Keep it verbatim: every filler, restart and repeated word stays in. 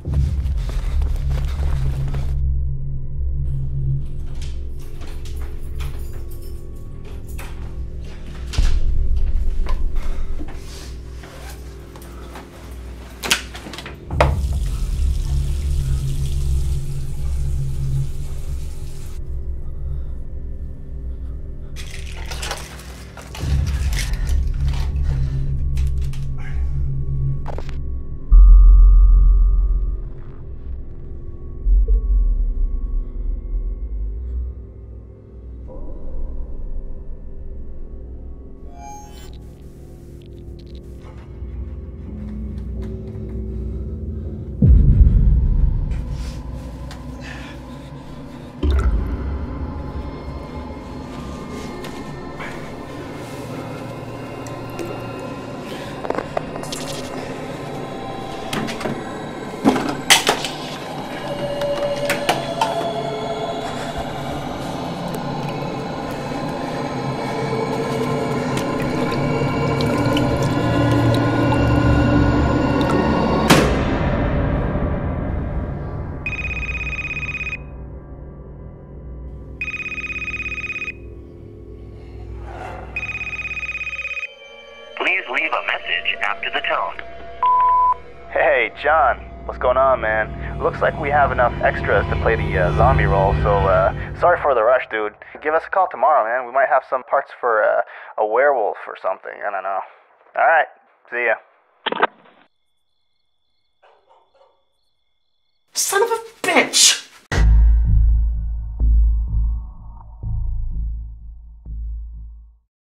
Please leave a message after the tone. Hey, John. What's going on, man? Looks like we have enough extras to play the uh, zombie role, so uh, sorry for the rush, dude. Give us a call tomorrow, man. We might have some parts for uh, a werewolf or something. I don't know. Alright, see ya. Son of a bitch!